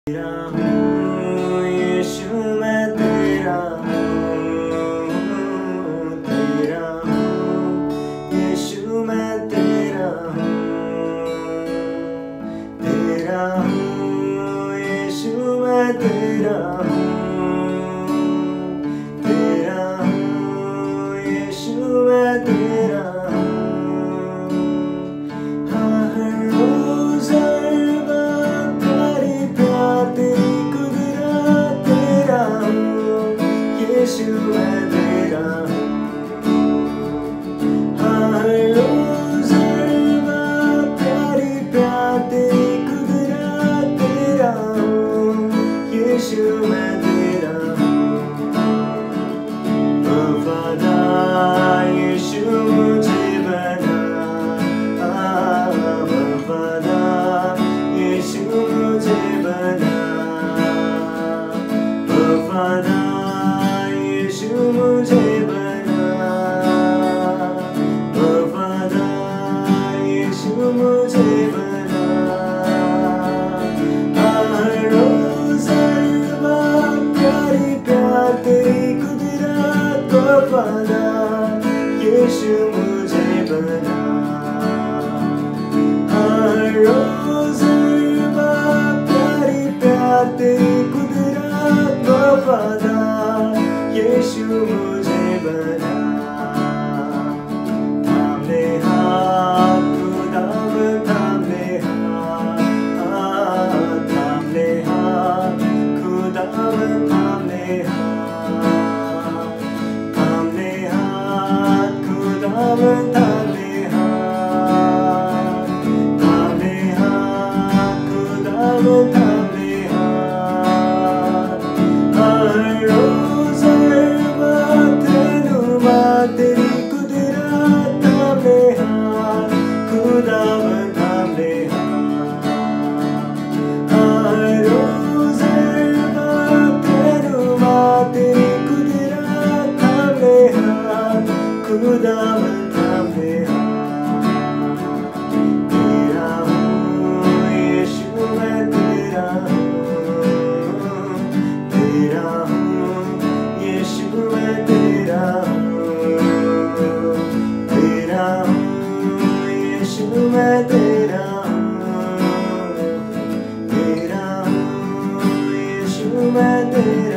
तेरा हूँ यीशु मैं तेरा हूँ, तेरा हूँ यीशु मैं तेरा हूँ, तेरा हूँ यीशु मैं तेरा हूँ, तेरा हूँ यीशु मैं तेरा हूँ। हाँ हर रोज़ यीशु मैं तेरा हूँ, हर रोज़ प्यारी प्यार तेरी कुदरत तेरा हूँ, यीशु मैं तेरा हूँ। वफ़ादार यीशु मुझे बना, वफ़ादार यीशु मुझे बना, वफ़ादार मुझे बना, वफ़ादार यीशु मुझे बना। हर रोज़ प्यारी प्यार तेरी कुदरत वफ़ादार यीशु मुझे बना। हर रोज़ प्यारी प्यार तेरी कुदरत वफ़ादार यीशु मुझे बना। थाम ले हाथ खुदावन थाम ले हाथ, थाम ले हाथ खुदावन थाम ले हाथ, थाम ले हाथ खुदावन थाम ले हाथ, थाम ले हाथ खुदावन थाम ले हाथ। हर रोज़ तेरी कुदरत थाम ले हाथ खुदावन थाम ले हाथ। हर रोज़ तेरी कुदरत थाम ले हाथ खुदावन थाम ले हाथ। तेरा हूँ यीशु मैं तेरा हूँ, तेरा हूँ यीशु मैं तेरा हूँ, तेरा हूँ यीशु मैं तेरा हूँ, तेरा हूँ यीशु मैं तेरा